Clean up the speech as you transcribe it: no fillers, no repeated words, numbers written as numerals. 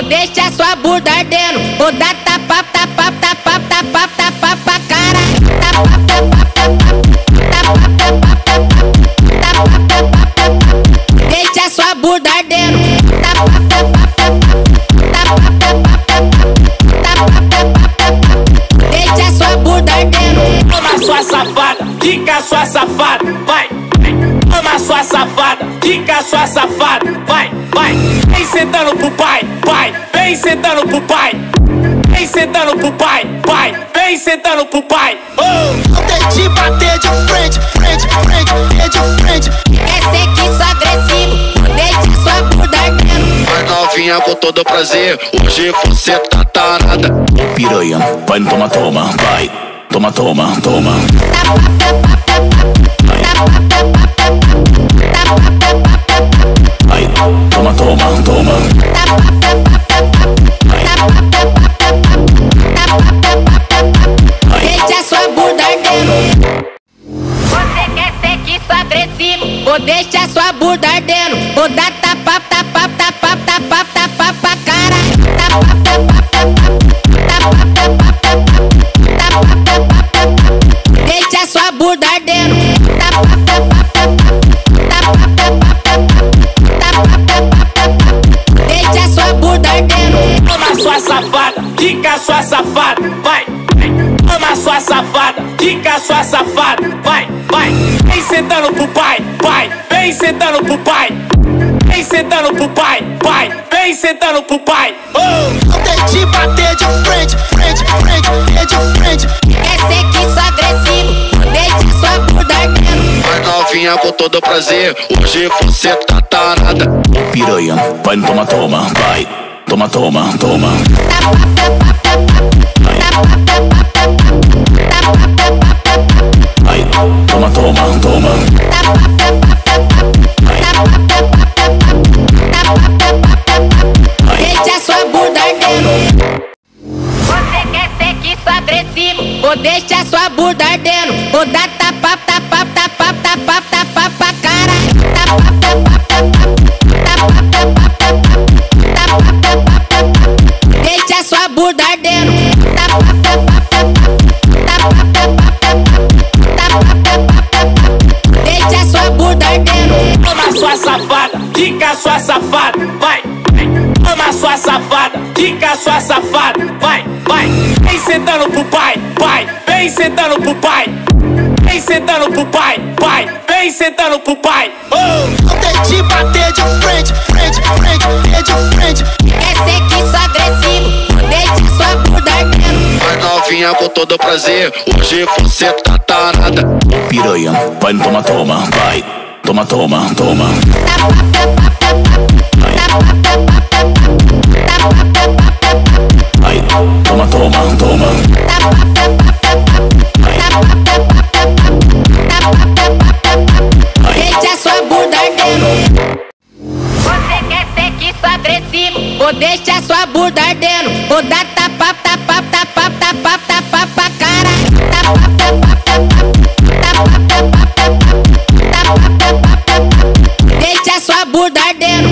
deixar sua bunda ardendo. Vou dar tapa, tapa, tapa, tapa, tapa pra cara. Tapa, tapa, tapa, tapa, tapa, tapa, deixa sua bunda ardendo. Tapa, tapa, tapa, tapa, tapa, tapa, deixa sua bunda ardendo. Toma sua safada, quica sua safada, vai. Toma sua safada, quica sua safada, vai, vai. Vem sentando pro pai, pai, vem sentando pro pai. Vem sentando pro pai, pai, vem sentando pro pai. Não tente bater de frente, frente, frente, de frente. Quer ser que sou agressivo, deixa sua bunda ardendo. Vai novinha com todo prazer, hoje você tá tarada. Ô piranha, vai no toma, toma, vai. Toma, toma, toma. Tapa, tapa, tapa, tapa, tapa, tapa, tapa, Vai, toma, toma, toma. tapa, tapa, tapa, tapa, tapa, deixa sua bunda ardendo. Você quer ser que sou agressivo, vou deixar sua bunda ardendo. Vou dar tapa, tapa, tapa, tapa, tapa pra cara. Tapa, tapa, tapa, tapa, tapa, tapa, tapa, deixa sua bunda ardendo. Tapa, tapa, tapa, tapa, tapa, deixa sua bunda ardendo. Toma sua safada, quica sua safada, vai. Toma sua safada, quica sua safada, vai, vai. Vem sentando pro pai, pai, vem sentando pro pai. Vem sentando pro pai, pai, vem sentando pro pai. Não tente bater de frente, frente, frente, de frente. Quer ser que sou agressivo, deixa sua bunda ardendo. Vai novinha com todo prazer, hoje você tá tarada. Ô piranha, vai no toma, toma, vai. Toma, toma, toma. Tapa, tapa, tapa, tapa, tapa, tapa, tapa, Vai, toma, toma, toma. tapa, tapa, tapa, tapa, tapa, deixa sua bunda ardendo. Você quer ser que sou agressivo, vou deixar sua bunda ardendo. Vou dar tapa, tapa, tapa, tapa, tapa pra cara. Tapa, tapa, tapa, tapa, tapa, tapa, tapa, deixa sua bunda ardendo. Tapa, tapa, tapa, tapa, tapa, deixa sua bunda ardendo. Toma sua safada, quica sua safada, vai. Toma sua safada, quica sua safada, vai, vai. Vem sentando pro pai, pai, vem sentando pro pai. Vem sentando pro pai, pai, vem sentando pro pai. Não tente bater de frente, frente, frente, de frente. Quer ser que sou agressivo, deixa sua bunda ardendo. Vai novinha com todo prazer, hoje você tá tarada. Ô piranha, vai no toma, toma, vai. Toma, toma, toma. Tapa, tapa, tapa, tapa, tapa, tapa, tapa, Vai, toma, toma, toma. tapa, tapa, tapa, tapa, tapa, deixa sua bunda ardendo. Você quer ser que sou agressivo, vou deixar sua bunda ardendo. Vou dar tapa, tapa, tapa, tapa, tapa pra cara. Tapa, tapa, tapa, tapa, tapa, tapa, tapa, deixa sua bunda ardendo.